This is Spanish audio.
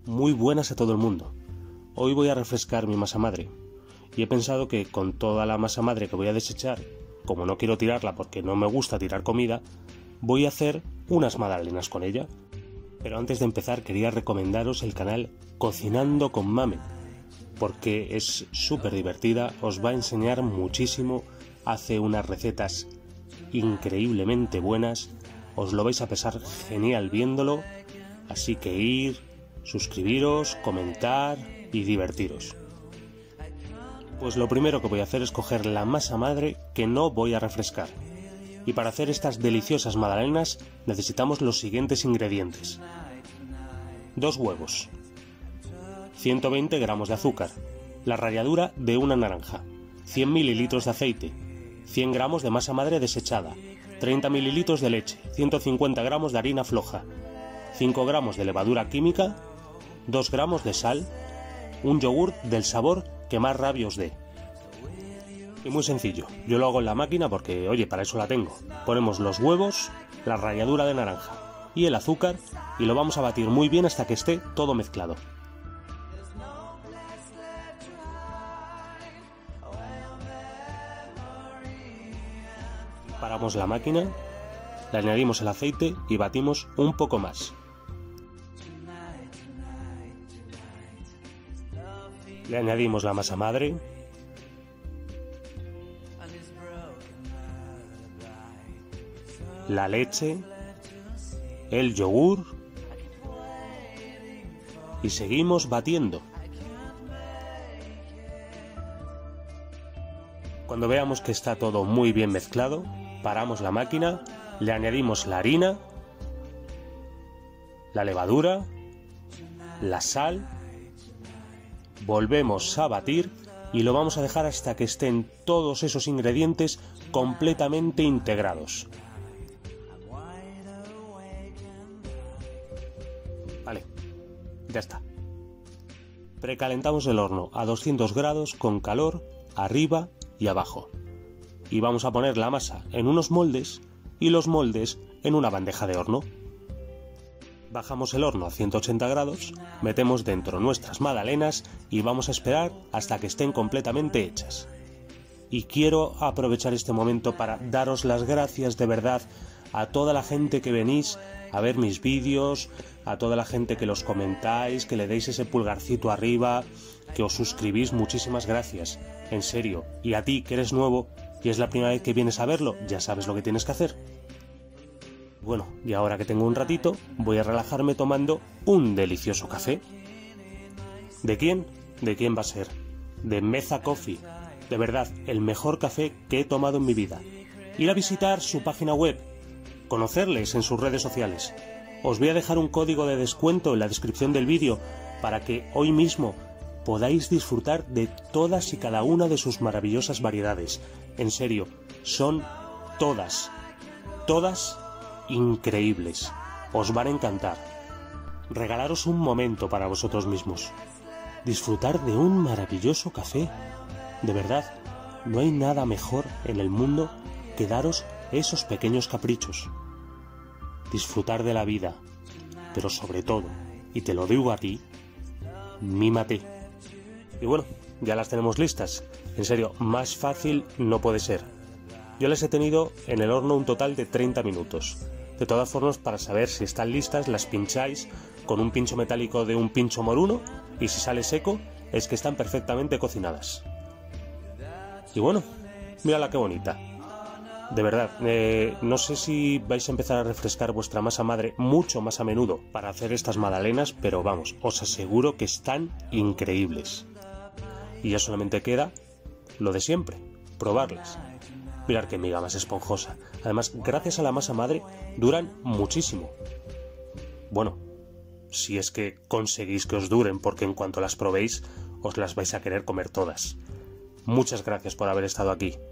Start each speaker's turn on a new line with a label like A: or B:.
A: Muy buenas a todo el mundo. Hoy voy a refrescar mi masa madre y he pensado que con toda la masa madre que voy a desechar, como no quiero tirarla porque no me gusta tirar comida, voy a hacer unas magdalenas con ella. Pero antes de empezar quería recomendaros el canal Cocinando con Mame, porque es súper divertida, os va a enseñar muchísimo, hace unas recetas increíblemente buenas, os lo vais a pasar genial viéndolo, así que ir, suscribiros, comentar y divertiros. Pues lo primero que voy a hacer es coger la masa madre que no voy a refrescar. Y para hacer estas deliciosas magdalenas necesitamos los siguientes ingredientes: 2 huevos, 120 gramos de azúcar, la ralladura de una naranja, 100 mililitros de aceite, 100 gramos de masa madre desechada, 30 mililitros de leche, 150 gramos de harina floja, 5 gramos de levadura química, 2 gramos de sal, un yogur del sabor que más rabia os dé. Y muy sencillo, yo lo hago en la máquina porque, oye, para eso la tengo. Ponemos los huevos, la ralladura de naranja y el azúcar y lo vamos a batir muy bien hasta que esté todo mezclado. Paramos la máquina, le añadimos el aceite y batimos un poco más. Le añadimos la masa madre, la leche, el yogur y seguimos batiendo. Cuando veamos que está todo muy bien mezclado, paramos la máquina, le añadimos la harina, la levadura, la sal, volvemos a batir y lo vamos a dejar hasta que estén todos esos ingredientes completamente integrados. Vale, ya está. Precalentamos el horno a 200 grados con calor arriba y abajo. Y vamos a poner la masa en unos moldes y los moldes en una bandeja de horno. Bajamos el horno a 180 grados, metemos dentro nuestras magdalenas y vamos a esperar hasta que estén completamente hechas. Y quiero aprovechar este momento para daros las gracias de verdad a toda la gente que venís a ver mis vídeos, a toda la gente que los comentáis, que le deis ese pulgarcito arriba, que os suscribís, muchísimas gracias, en serio. Y a ti que eres nuevo y es la primera vez que vienes a verlo, ya sabes lo que tienes que hacer. Bueno, y ahora que tengo un ratito, voy a relajarme tomando un delicioso café. ¿De quién? ¿De quién va a ser? De Meza Coffee. De verdad, el mejor café que he tomado en mi vida. Ir a visitar su página web, conocerles en sus redes sociales. Os voy a dejar un código de descuento en la descripción del vídeo para que hoy mismo podáis disfrutar de todas y cada una de sus maravillosas variedades. En serio, son todas increíbles. Os van a encantar. Regalaros un momento para vosotros mismos. Disfrutar de un maravilloso café. De verdad, no hay nada mejor en el mundo que daros esos pequeños caprichos. Disfrutar de la vida, pero sobre todo, y te lo digo a ti, mímate. Y bueno, ya las tenemos listas. En serio, más fácil no puede ser. Yo las he tenido en el horno un total de 30 minutos. De todas formas, para saber si están listas, las pincháis con un pincho metálico de un pincho moruno y si sale seco, es que están perfectamente cocinadas. Y bueno, mírala qué bonita. De verdad, no sé si vais a empezar a refrescar vuestra masa madre mucho más a menudo para hacer estas magdalenas, pero vamos, os aseguro que están increíbles. Y ya solamente queda lo de siempre, probarlas. Mirad qué miga más esponjosa. Además, gracias a la masa madre, duran muchísimo. Bueno, si es que conseguís que os duren, porque en cuanto las probéis, os las vais a querer comer todas. Muchas gracias por haber estado aquí.